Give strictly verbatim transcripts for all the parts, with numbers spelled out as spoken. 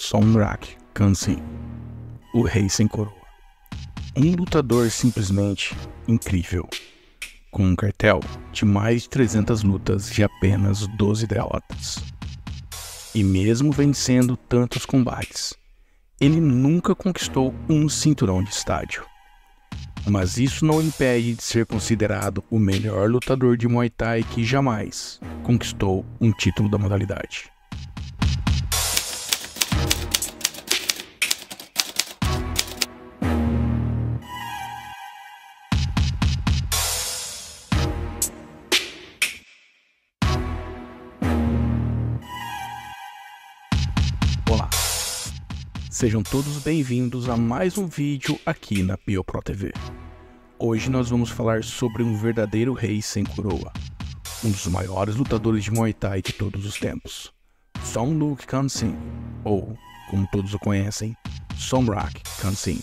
Somrak Khansingh, o Rei Sem Coroa. Um lutador simplesmente incrível, com um cartel de mais de trezentas lutas e apenas doze derrotas. E mesmo vencendo tantos combates, ele nunca conquistou um cinturão de estádio. Mas isso não o impede de ser considerado o melhor lutador de Muay Thai que jamais conquistou um título da modalidade. Olá, sejam todos bem-vindos a mais um vídeo aqui na PioPro T V. Hoje nós vamos falar sobre um verdadeiro rei sem coroa, um dos maiores lutadores de Muay Thai de todos os tempos, Somrak Khansingh, ou, como todos o conhecem, Somrak Khansingh.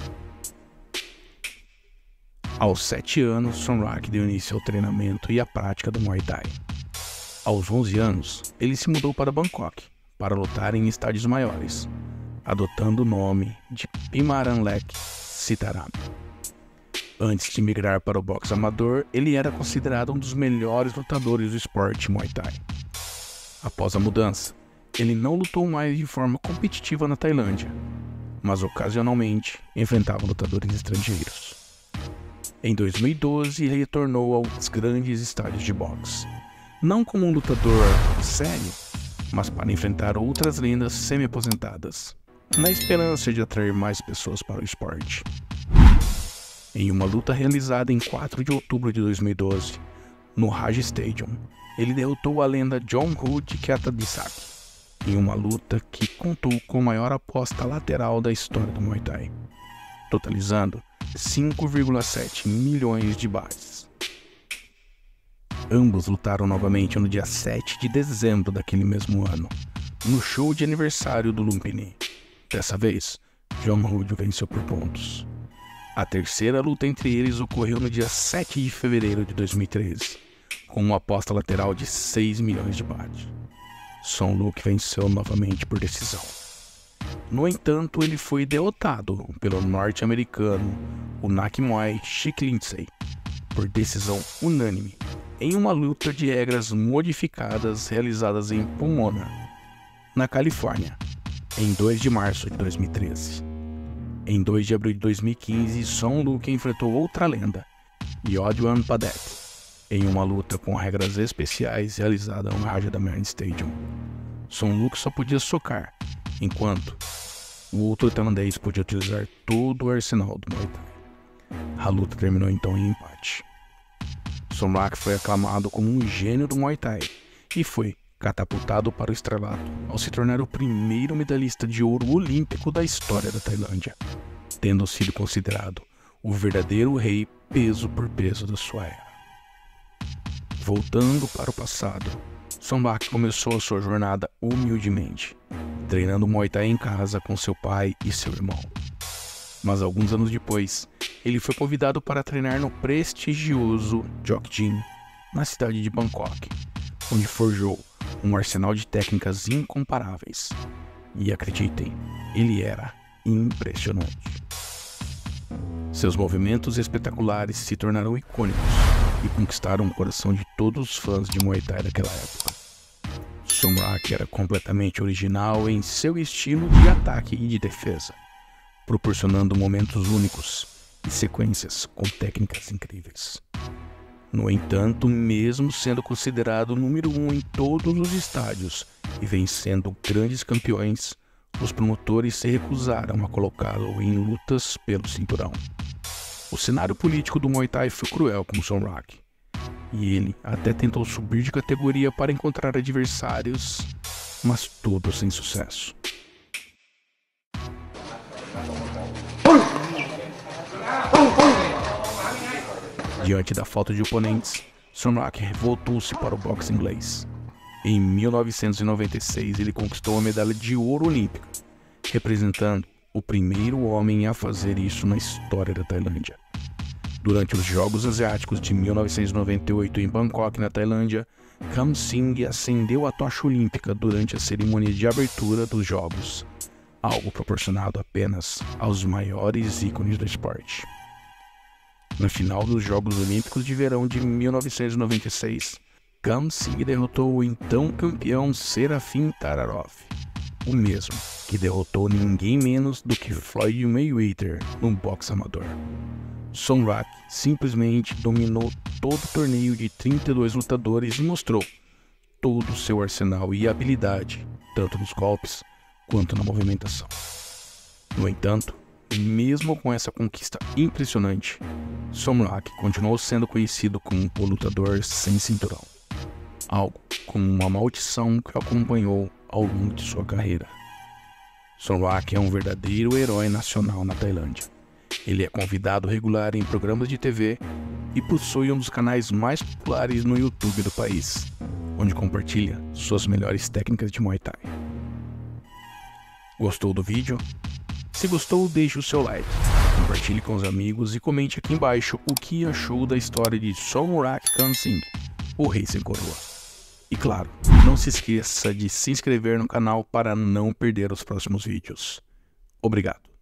Aos sete anos, Somrak deu início ao treinamento e à prática do Muay Thai. Aos onze anos, ele se mudou para Bangkok para lutar em estádios maiores, adotando o nome de Pimaranlek Sitaram. Antes de migrar para o boxe amador, ele era considerado um dos melhores lutadores do esporte Muay Thai. Após a mudança, ele não lutou mais de forma competitiva na Tailândia, mas ocasionalmente enfrentava lutadores estrangeiros. Em dois mil e doze, ele retornou aos grandes estádios de boxe, não como um lutador sério, mas para enfrentar outras lendas semi-aposentadas, na esperança de atrair mais pessoas para o esporte. Em uma luta realizada em quatro de outubro de dois mil e doze, no Raj Stadium, ele derrotou a lenda John Hood Ketadisak, em uma luta que contou com a maior aposta lateral da história do Muay Thai, totalizando cinco vírgula sete milhões de bahts. Ambos lutaram novamente no dia sete de dezembro daquele mesmo ano, no show de aniversário do Lumpini. Dessa vez, John Hood venceu por pontos. A terceira luta entre eles ocorreu no dia sete de fevereiro de dois mil e treze, com uma aposta lateral de seis milhões de baht. Somrak venceu novamente por decisão. No entanto, ele foi derrotado pelo norte-americano Unak Muay Chick Lindsay por decisão unânime, em uma luta de regras modificadas realizadas em Pomona, na Califórnia, em dois de março de dois mil e treze. Em dois de abril de dois mil e quinze, Somrak enfrentou outra lenda, Yodwan Padet, em uma luta com regras especiais realizada no Rajadamnern Stadium. Somrak só podia socar, enquanto o outro tailandês podia utilizar todo o arsenal do Muay Thai. A luta terminou então em empate. Somrak foi aclamado como um gênio do Muay Thai e foi catapultado para o estrelato ao se tornar o primeiro medalhista de ouro olímpico da história da Tailândia, tendo sido considerado o verdadeiro rei peso por peso da sua era. Voltando para o passado, Somrak começou a sua jornada humildemente, treinando Muay Thai em casa com seu pai e seu irmão. Mas alguns anos depois, ele foi convidado para treinar no prestigioso Jokjin, na cidade de Bangkok, onde forjou um arsenal de técnicas incomparáveis. E acreditem, ele era impressionante. Seus movimentos espetaculares se tornaram icônicos e conquistaram o coração de todos os fãs de Muay Thai daquela época. Somrak era completamente original em seu estilo de ataque e de defesa, proporcionando momentos únicos e sequências com técnicas incríveis. No entanto, mesmo sendo considerado o número um em todos os estádios e vencendo grandes campeões, os promotores se recusaram a colocá-lo em lutas pelo cinturão. O cenário político do Muay Thai foi cruel com Somrak, e ele até tentou subir de categoria para encontrar adversários, mas tudo sem sucesso. Diante da falta de oponentes, Somrak voltou-se para o boxe inglês. Em mil novecentos e noventa e seis, ele conquistou a medalha de ouro olímpica, representando o primeiro homem a fazer isso na história da Tailândia. Durante os Jogos Asiáticos de mil novecentos e noventa e oito em Bangkok, na Tailândia, Khansingh acendeu a tocha olímpica durante a cerimônia de abertura dos Jogos, algo proporcionado apenas aos maiores ícones do esporte. Na final dos Jogos Olímpicos de Verão de mil novecentos e noventa e seis, Khamsingh derrotou o então campeão Serafim Tararov, o mesmo que derrotou ninguém menos do que Floyd Mayweather no boxe amador. Somrak simplesmente dominou todo o torneio de trinta e dois lutadores e mostrou todo o seu arsenal e habilidade, tanto nos golpes quanto na movimentação. No entanto, mesmo com essa conquista impressionante, Somrak continuou sendo conhecido como o lutador sem cinturão, algo como uma maldição que o acompanhou ao longo de sua carreira. Somrak é um verdadeiro herói nacional na Tailândia. Ele é convidado regular em programas de T V e possui um dos canais mais populares no YouTube do país, onde compartilha suas melhores técnicas de Muay Thai. Gostou do vídeo? Se gostou, deixe o seu like, compartilhe com os amigos e comente aqui embaixo o que achou da história de Somrak Khamsingh, o Rei Sem Coroa. E claro, não se esqueça de se inscrever no canal para não perder os próximos vídeos. Obrigado.